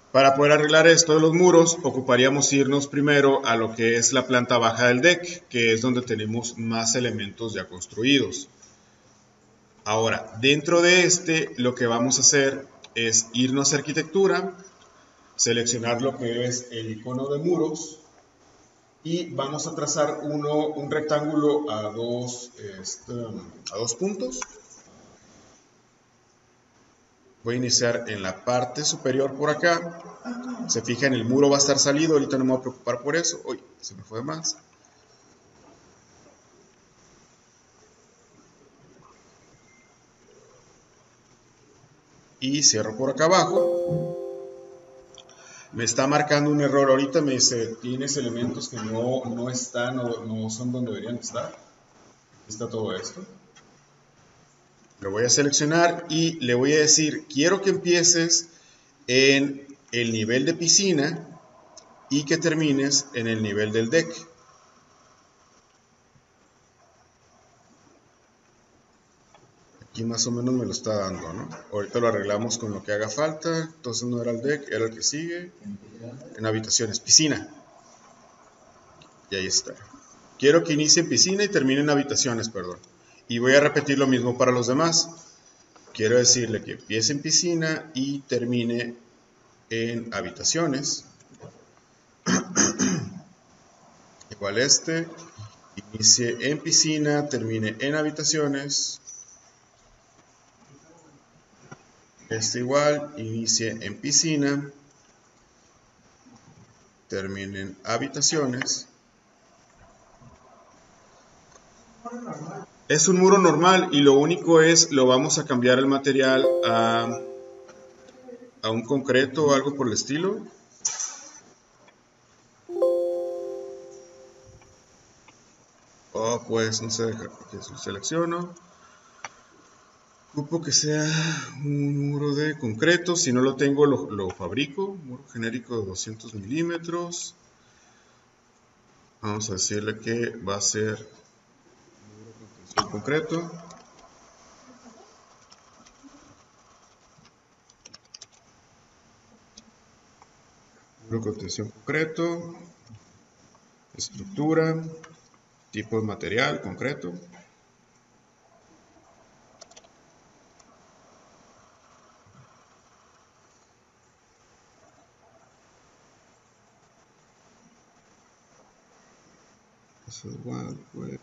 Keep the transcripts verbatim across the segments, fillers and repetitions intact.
Para poder arreglar esto de los muros, ocuparíamos irnos primero a lo que es la planta baja del deck, que es donde tenemos más elementos ya construidos. Ahora, dentro de este, lo que vamos a hacer es irnos a arquitectura, seleccionar lo que es el icono de muros y vamos a trazar uno, un rectángulo a dos, este, a dos puntos. Voy a iniciar en la parte superior por acá. Se fijan, el muro va a estar salido, ahorita no me voy a preocupar por eso. Uy, se me fue de más. Y cierro por acá abajo. Me está marcando un error ahorita, me dice, tienes elementos que no, no están o no son donde deberían estar. Aquí está todo esto. Lo voy a seleccionar y le voy a decir, quiero que empieces en el nivel de piscina y que termines en el nivel del deck. Aquí más o menos me lo está dando, ¿no? Ahorita lo arreglamos con lo que haga falta. Entonces no era el deck, era el que sigue. En habitaciones, piscina. Y ahí está. Quiero que inicie en piscina y termine en habitaciones, perdón. Y voy a repetir lo mismo para los demás. Quiero decirle que empiece en piscina y termine en habitaciones. Igual este. Inicie en piscina, termine en habitaciones. Este igual, inicie en piscina, termine en habitaciones. Es un muro normal y lo único es, lo vamos a cambiar el material a, a un concreto o algo por el estilo. O pues no sé, que selecciono. Ocupo que sea un muro de concreto, si no lo tengo lo, lo fabrico, muro genérico de doscientos milímetros. Vamos a decirle que va a ser muro concreto. Muro contención concreto. Estructura. Tipo de material concreto. Eso igual, pues.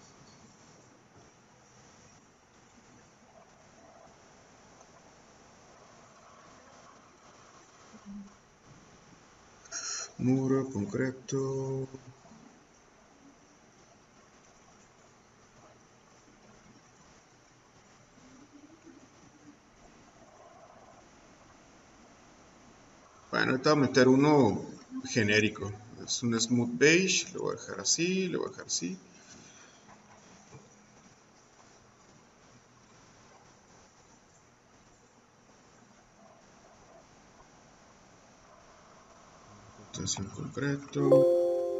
Muro concreto. Bueno, ahorita voy a meter uno genérico. Es un smooth beige. Lo voy a dejar así, lo voy a dejar así. Contención concreto.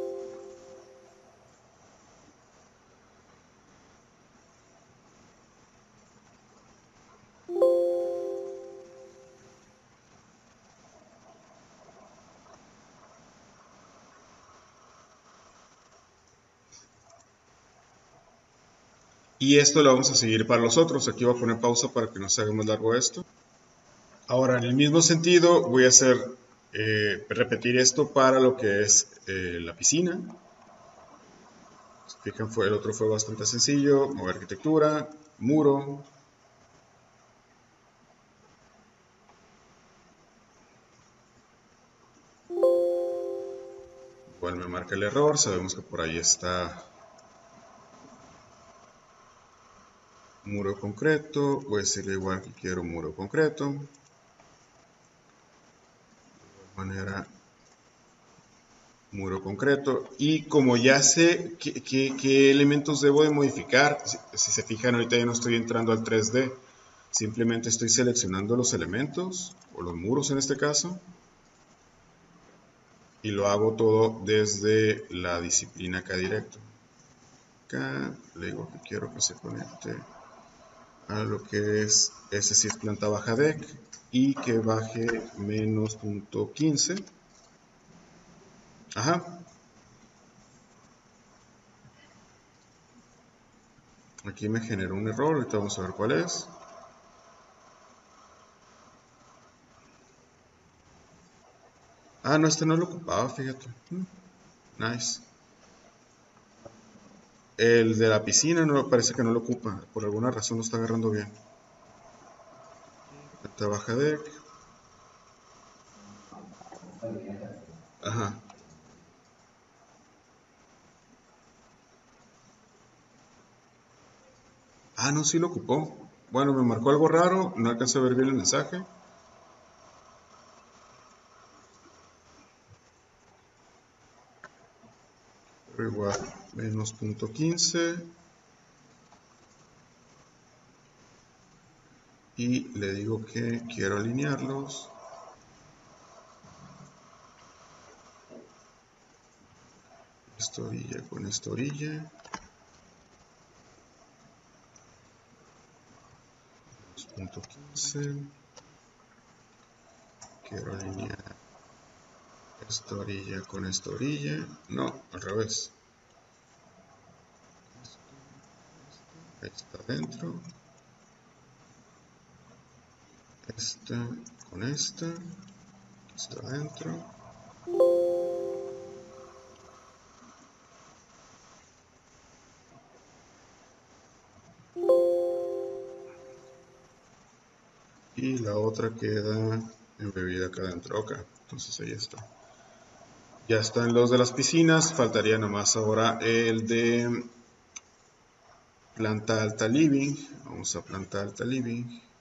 Y esto lo vamos a seguir para los otros. Aquí voy a poner pausa para que no se haga más largo esto. Ahora, en el mismo sentido, voy a hacer, eh, repetir esto para lo que es eh, la piscina. Fijan, fue, el otro fue bastante sencillo. Mover arquitectura, muro. Igual me marca el error. Sabemos que por ahí está muro concreto. Voy a decirle igual que quiero muro concreto. De igual manera, muro concreto. Y como ya sé qué, qué, qué elementos debo de modificar, si, si se fijan, ahorita ya no estoy entrando al tres D. Simplemente estoy seleccionando los elementos, o los muros en este caso. Y lo hago todo desde la disciplina acá directo. Acá le digo que quiero que se conecte a lo que es, ese sí es planta baja deck. y que baje menos punto quince. Ajá. Aquí me generó un error, ahorita vamos a ver cuál es. Ah, no, este no lo ocupaba, fíjate. Nice. El de la piscina no parece que no lo ocupa, por alguna razón no está agarrando bien. Planta baja deck. Ajá. Ah, no, sí lo ocupó. Bueno, me marcó algo raro, no alcancé a ver bien el mensaje. Pero igual, menos punto quince. Y le digo que quiero alinearlos. Esta orilla con esta orilla. Punto quince. Quiero alinear esta orilla con esta orilla. No, al revés. Ahí está adentro. Esta con esta. Está adentro. Y la otra queda embebida acá adentro. Ok, entonces ahí está. Ya están los de las piscinas. Faltaría nomás ahora el de planta alta living. Vamos a planta alta living.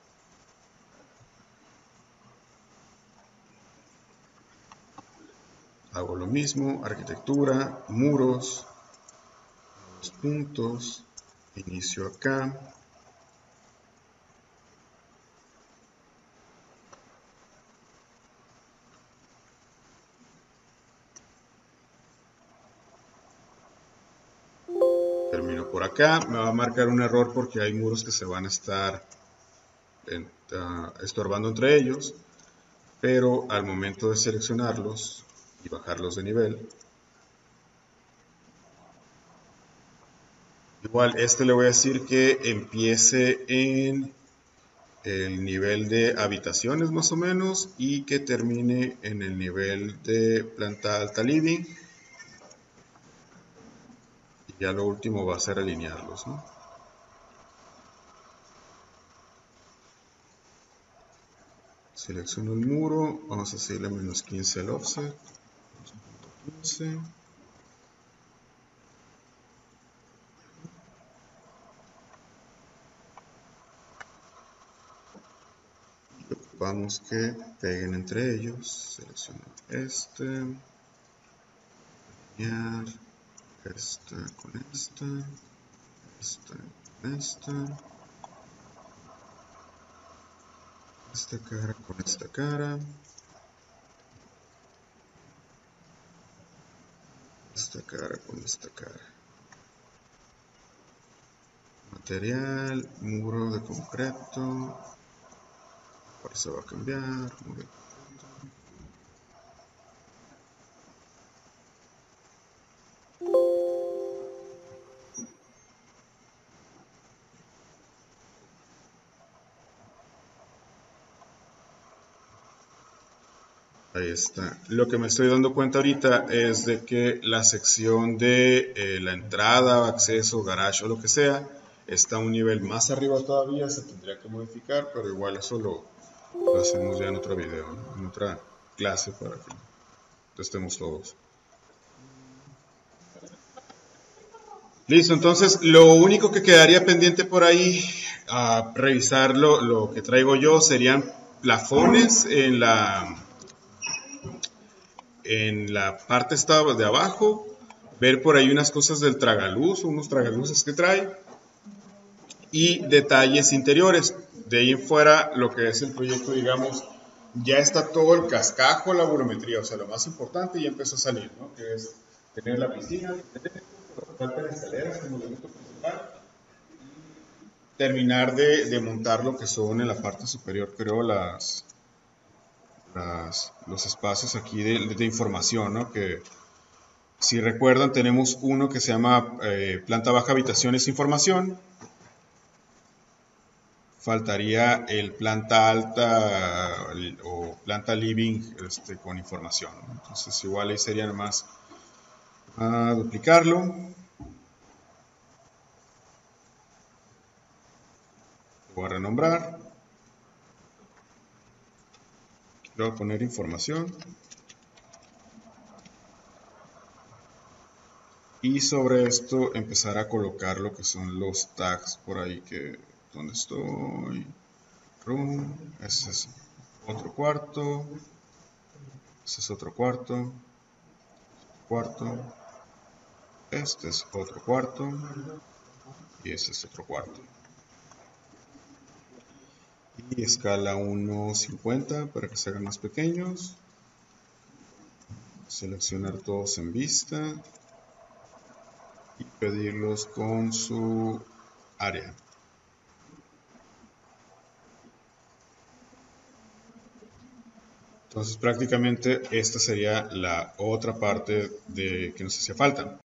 Hago lo mismo, arquitectura, muros, los puntos, inicio acá. Termino por acá, me va a marcar un error porque hay muros que se van a estar estorbando entre ellos, pero al momento de seleccionarlos y bajarlos de nivel, igual este le voy a decir que empiece en el nivel de habitaciones más o menos y que termine en el nivel de planta alta living. Y ya lo último va a ser alinearlos, ¿no? Selecciono el muro, vamos a hacerle menos quince al offset. quince. Y ocupamos que peguen entre ellos. Selecciono este. Alinear. Esta con esta. Esta con esta. Esta cara con esta cara. Esta cara con esta cara. Material, muro de concreto. Ahora se va a cambiar. Muro de Ahí está. Lo que me estoy dando cuenta ahorita es de que la sección de eh, la entrada, acceso, garage o lo que sea, está a un nivel más arriba todavía, se tendría que modificar, pero igual eso lo, lo hacemos ya en otro video, ¿no? En otra clase para que estemos todos. Listo, entonces lo único que quedaría pendiente por ahí a revisar lo, lo que traigo yo serían plafones en la en la parte esta de abajo, ver por ahí unas cosas del tragaluz, unos tragaluces que trae y detalles interiores. De ahí en fuera, lo que es el proyecto, digamos, ya está todo el cascajo, la volumetría, o sea, lo más importante ya empezó a salir, ¿no? Que es tener la piscina, faltan escaleras como elemento principal, terminar de, de montar lo que son en la parte superior, creo, las, las, los espacios aquí de, de información, ¿no? Que si recuerdan tenemos uno que se llama eh, planta baja habitaciones información. Faltaría el planta alta o planta living este, con información, ¿no? Entonces igual ahí sería nomás a duplicarlo. Lo voy a renombrar. Le voy a poner información. Y sobre esto empezar a colocar lo que son los tags por ahí que... ¿Dónde estoy? Room. Ese es otro cuarto. Ese es otro cuarto. Cuarto. Este es otro cuarto. Y este es otro cuarto. Y escala uno cincuenta para que se hagan más pequeños. Seleccionar todos en vista. Y pedirlos con su área. Entonces prácticamente esta sería la otra parte de que nos hacía falta.